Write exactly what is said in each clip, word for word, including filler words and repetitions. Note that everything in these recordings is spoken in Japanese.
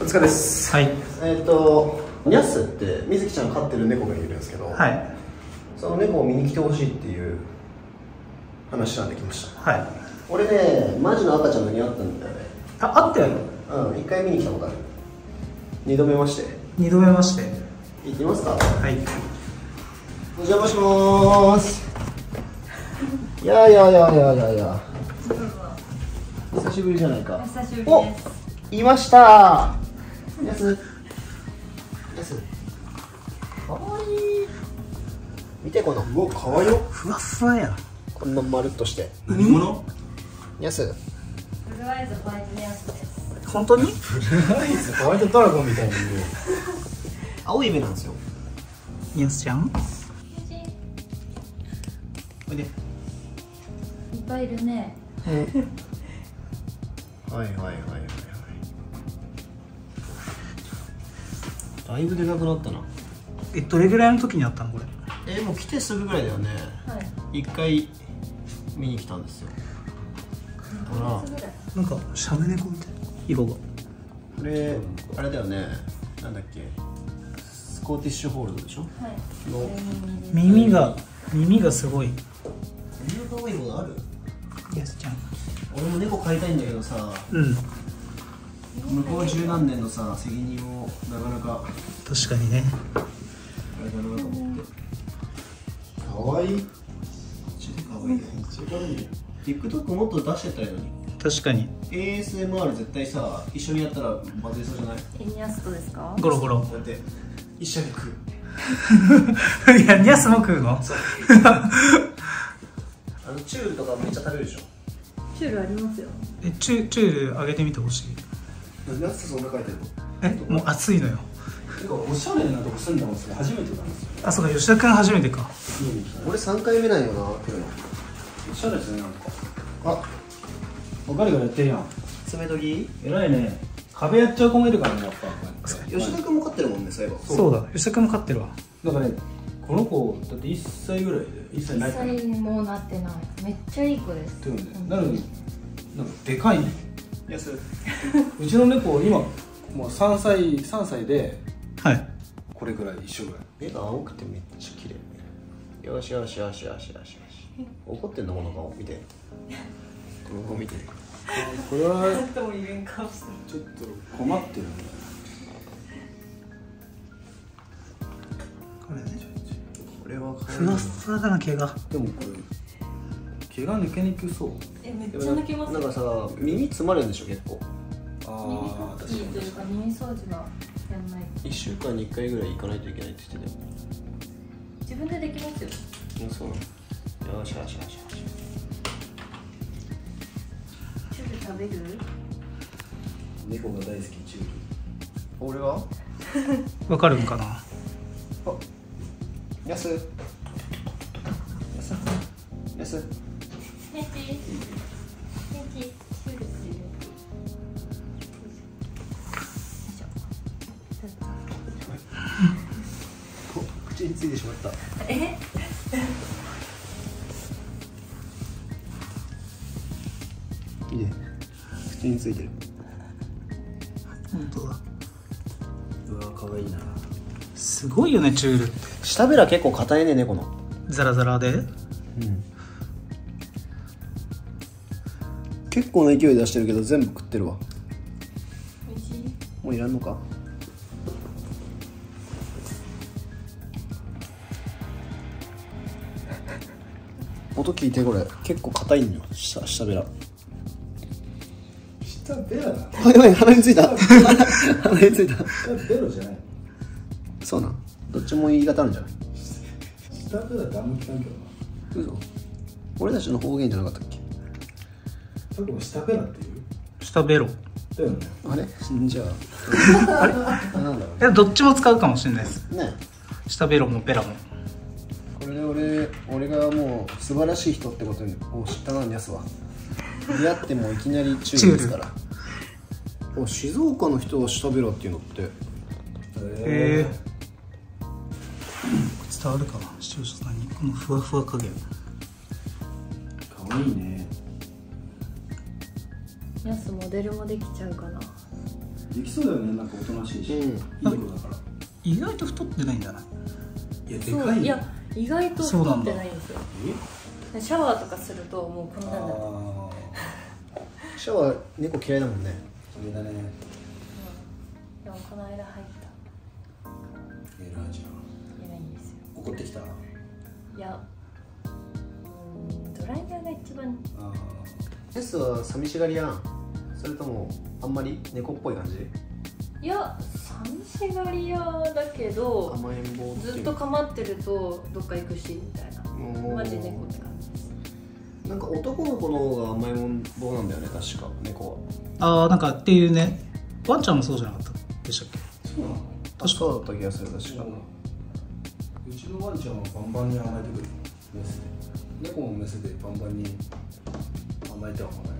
つかです。はい。えっとニャスってみずきちゃん飼ってる猫がいるんですけど、はい、その猫を見に来てほしいっていう話なんで来ました。はい。俺ね、マジの赤ちゃんのに会ったんだよね。あ、会ったよ。うん、一回見に来たことある。二度目まして。二度目まして。行きますか。はい。お邪魔しまーす。いやいやいやいやいやいや。久しぶりじゃないか。久しぶりです。お、いました。やす。やす。かわいい。見てこの。うわ、かわいいよ。ふわふわや。こんな丸っとして。何者？やす。ブルーアイズホワイトニャスです。本当に？ブルーアイズホワイトドラゴンみたいに。青い目なんですよ。ニャスちゃん。おいで。いっぱいいるね。はいはいはいはいはい。だいぶでかくなったな。え、どれぐらいの時にあったのこれ？え、もう来てすぐぐらいだよね。はい。一回見に来たんですよ。ほら。なんかシャム猫みたいな色が。これあれだよね。なんだっけ。スコーティッシュホールドでしょ？はい。の耳が耳がすごい。耳が多いことある？やすちゃん。俺も猫飼いたいんだけどさ、うん、向こう十何年のさ責任をなかなか。確かにね。あれだなと思って。かわいい。マジでかわいいね。TikTok もっと出してたらいいのに。確かに エーエスエムアール 絶対さ一緒にやったらバズりそうじゃない？え、ニャスとですか？ゴロゴロこうやって一緒に食う。いや、ニャスも食うの？そう。あのチュールとかめっちゃ食べるでしょ？チュールありますよ。え、チュチュールあげてみてほしい。なんでそんな書いてるの？え、もう暑いのよ。てかおしゃれなとこ住んだんですけど初めてなんですよ。あ、そうか、吉田君初めてか。俺三回目なんよな。おしゃれですね、なんか。あ、ガリガリやってるやん。爪研ぎ？偉いね。壁やっちゃう子もいるからね、やっぱ。吉田君も飼ってるもんね、そういえば。そうだ、吉田君も飼ってるわ。だからね、この子だっていっさいぐらいで、いっさいないかな。いっさいもなってない。めっちゃいい子です。なのに、なんかでかいね。いや、それうちの猫今もうさんさいさんさいで、はい。これぐらい一緒ぐらい。目が青くてめっちゃ綺麗。よしよしよしよしよしよし。怒ってんのこの顔見て。この顔見て。これはちょっとも言えん顔してる。ちょっと困ってるんだよ。これね。これはふわふわだな毛が。でもこれ毛が抜けにくそう。え、めっちゃ抜けます。なんかさ、耳詰まるんでしょ結構。ああ、確かに。というか耳掃除はやんない。一週間に一回ぐらい行かないといけないって言ってたよ。自分でできますよ。うん、そうなの。よしよしよしよし。チュール食べる？猫が大好きチュール。俺は？わかるんかな。あ、やす。やす。やす。ねち。ねち。チュールする。お、口についてしまった。え？いいね。口についてる。本当だ。うわ、可愛いな。すごいよね、チュールって。舌べら結構硬いね、猫の。ザラザラで。うん。結構な勢い出してるけど、全部食ってるわ。おいしい。もういらんのか。音聞いて、これ結構硬いんよ。舌、舌べら。舌べらだ。あ、やばい、鼻についた。鼻についた。舌ベロじゃない。そうなん。どっちも言い方あるんじゃない。舌べらってあんま聞かんけどな。嘘。俺たちの方言じゃなかったっけ。さっきも舌べらって言う。舌ベロ。だよね。あれ、じゃあ。あれ。なんだろう。いや、どっちも使うかもしれないです。ね。舌ベロもベラも。これで俺、俺がもう素晴らしい人ってことを知ったな、ニャスは。出会ってもいきなりチュールですから。お、静岡の人は舌ベラっていうのって。へえ。伝わるかな、視聴者さんに。このふわふわ加減。可愛いね。ニャスモデルもできちゃうかな。 できそうだよね、なんかおとなしいし、いい子だから。 意外と太ってないんじゃない？ いや、でかい。 いや、意外と太ってないんですよ。シャワーとかするともうこんなんだ。 シャワー猫嫌いだもんね。 嫌いだね。 でもこの間入った。 偉いじゃん。 偉いんですよ。 怒ってきた？いや、うん、ドライヤーが一番。 ああ。ヤスは寂しがりやん。それともあんまり猫っぽい感じ？ いや、寂しがり屋だけど甘えん坊ずっと構ってるとどっか行くしみたいな。マジ猫って感じです。 なんか男の子の方が甘えん坊なんだよね、確か猫は。ああ、なんかっていうね。ワンちゃんもそうじゃなかったでしたっけ？ そうなの？確かそうだった気がする。確かうちのワンちゃんはバンバンに甘えてくる。メスで猫もメスでバンバンに甘えてはこない。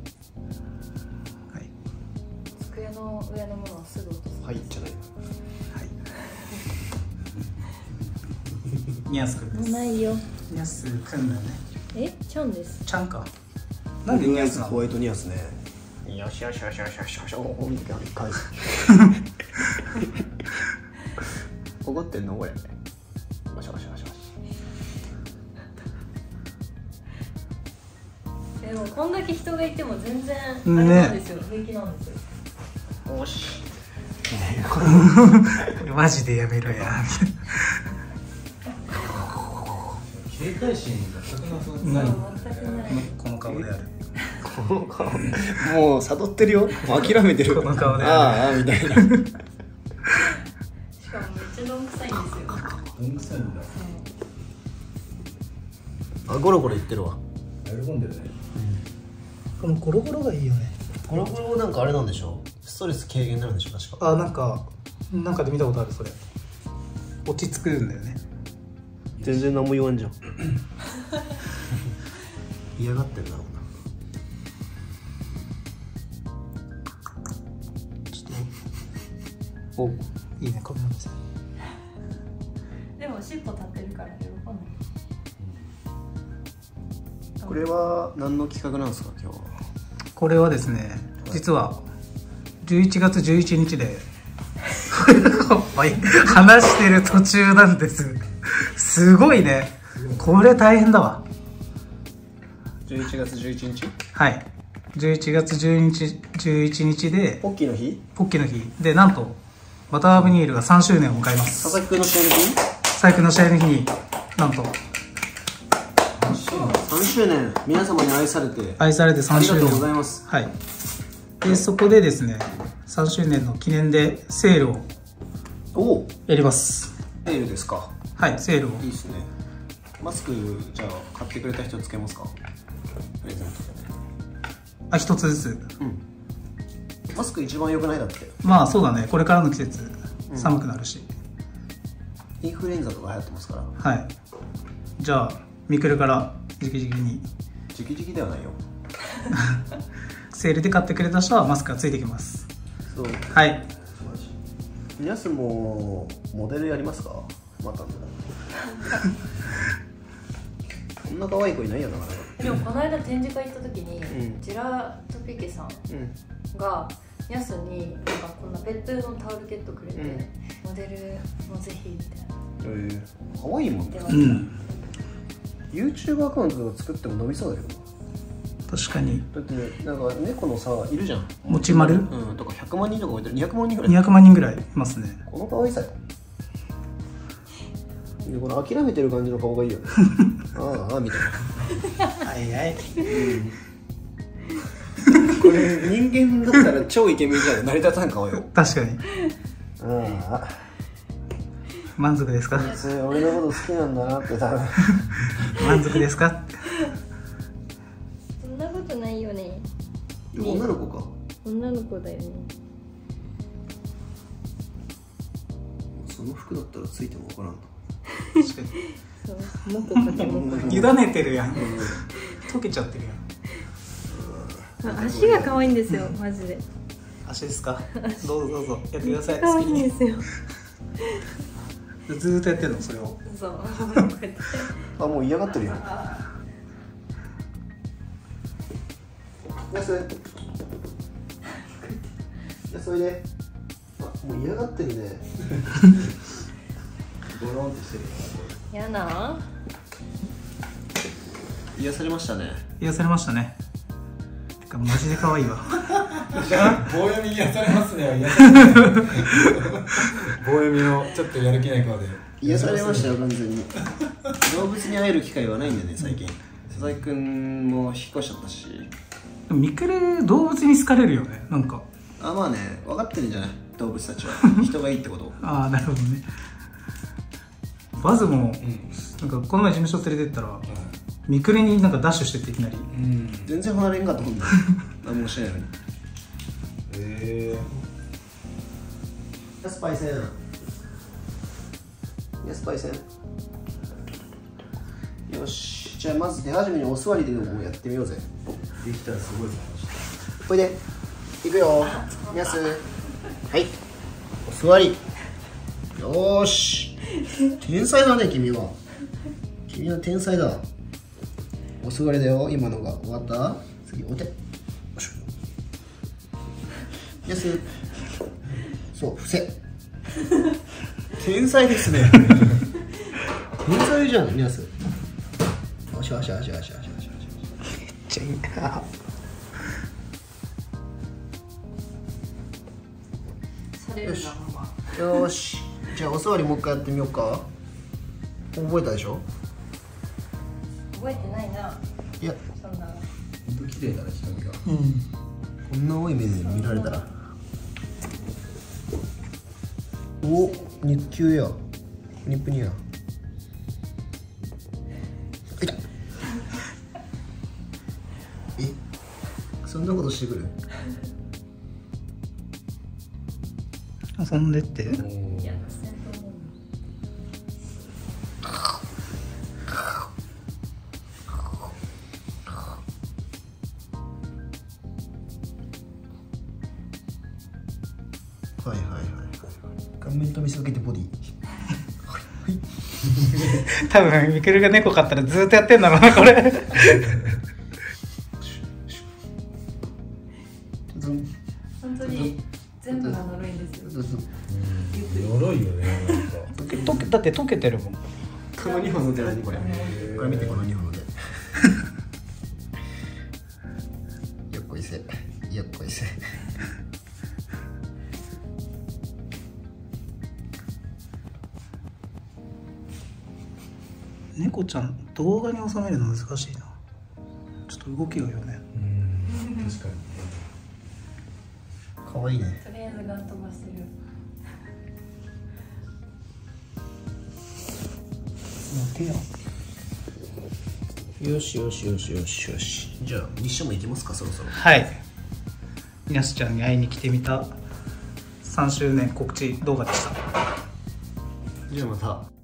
机の上のものをすぐ落とす。 はい、じゃない。はい。 ニャスくんです。 ないよ。 ニャスくんだよね。 え、ちゃんです。 ちゃんか。 なんでニャスホワイトニャスね。よしよしよしよしよしよし。おお、みたいな返す。怒ってんのこれ。よしよしよしよし。 でもこんだけ人がいても全然あれなんですよ。平気なんですよ。 よし。 マジでやめろや。 警戒心が全くなさそう。 この顔である。 この顔。もう悟ってるよ。もう諦めてる。 この顔でああみたいな。 しかもめっちゃどんくさいんですよ。 どんくさいんだ。 あ、ゴロゴロ言ってるわ。 喜んでるね。 このゴロゴロがいいよね。 ゴロゴロなんかあれなんでしょ？ストレス軽減になるんでしょ、確か。 あ、なんかなんかで見たことある。それ落ち着くんだよね。 全然何も言わんじゃん。嫌がってんだろうな。ちょっとお、いいね、こんなのさ。 でも尻尾立ってるから喜んでる。 これは何の企画なんですか、今日は？ これはですね、実はじゅういちがつじゅういちにちで話してる途中なんです。すごいね、これ大変だわ。 じゅういちがつじゅういちにち？ はい、じゅういちがつじゅういちにちでポッキーの日？ ポッキーの日で、なんとバターアブニールがさんしゅうねんを迎えます。 佐々木くんの試合の日？ 佐々木の試合の日になんとさんしゅうねん、皆様に愛されて愛されてさんしゅうねん。 ありがとうございます。 はい。でそこでですね、さんしゅうねんの記念でセールをやります。 セールですか？ はい、セールを。 いいですね。マスクじゃあ買ってくれた人つけますか？プレゼントで。 あ、一つずつ。 うん。マスク一番良くないだって。 まあそうだね、これからの季節、うん、寒くなるし。 インフルエンザとか流行ってますから。 はい。じゃあミクルから直々に。 直々ではないよ。 セールで買ってくれた人はマスクがついてきます。 そう。 はい。 皆さんもモデルやりますか？また。こんな可愛い子いないよな。 でもこの間展示会行った時に、うん、ジェラートピケさんがヤスになんかこんなペット用のタオルケットくれて、うん、モデルもぜひみたいな。 えー、可愛いもんね。 うん。 YouTube アカウントとか作っても伸びそうだけど。 確かに。 だってね、なんか猫のさ、いるじゃん。 もちまる？ うん、とかひゃくまんにんとか置いてる。にひゃくまんにんぐらい。 にひゃくまんにんぐらいいますね。 この可愛さよ。でこの諦めてる感じの顔がいいよね。ああ、みたいな。 はいはい。 これ人間だったら超イケメンじゃん。成り立たん顔よ。 確かに。 ああ。 満足ですか？ 俺のこと好きなんだなって多分。 満足ですか？ そんなことないよね。 女の子か。 女の子だよね。 その服だったらついても分からん。 確かに。 そう、もこかけもこ。 委ねてるやん。溶けちゃってるやん。足が可愛いんですよ、マジで。 足ですか？どうぞどうぞやってください。 可愛いんですよ。 ずーっとやってんのそれを。 そう。 あ、もう嫌がってるやん。やす。 いやそれで、あ、もう嫌がってるね。ゴロンってしてる。 やな。 癒されましたね。 癒されましたね。てかマジで可愛いわ。 棒読み癒されますね。棒読みのちょっとやる気ない顔で癒されましたよ完全に。動物に会える機会はないんだよね最近。佐々木くんも引っ越しちゃったし。 でもミクレ動物に好かれるよねなんか。 あ、まあね、分かってるんじゃない動物たちは。人がいいってこと。 ああなるほどね。バズも、なんかこの前事務所連れてったら、ミクレになんかダッシュしてっていきなり、うん、 全然離れんかったもんね。何もしないのに。へえ。ヤスパイセン。ヤスパイセン。よし、じゃあまず手始めにお座りでもやってみようぜ。 できたらすごい話。 これでいくよ。ヤス。はい。お座り。よーし。天才だね君は。君は天才だ。お座りだよ。今のが終わった。次お手。よいしょ。やす。そう伏せ。天才ですね。天才じゃんやす。よしよしよしよしよしよし。めっちゃいいな。よし。よし。じゃあお座りもう一回やってみようか。覚えたでしょ。 覚えてないな。 いや、 そんなの。 本当綺麗だね瞳が。 うん。こんな多い目で見られたら。お、日給や。ニップニや。いた。え、そんなことしてくる。 遊んでって。 いや、せんと思う。 はいはいはいはい。顔面と見せかけてボディ。 多分ミクルが猫飼ったらずっとやってんだろうなこれ。 本当に全部が呪いんですよ。 呪いよねなんか。 だって溶けてるもん。 このにほんの手何これ。これ見てこのにほんの手。よっこいせ。よっこいせ。 猫ちゃん動画に収めるの難しいな。ちょっと動きがよね。 うん、確かに。 可愛いね。 とりあえずガン飛ばしてる。 手や。 よしよしよしよしよし。じゃあミッションも行きますかそろそろ。 はい。みなしちゃんに会いに来てみたさんしゅうねん告知動画でした。 じゃあまた。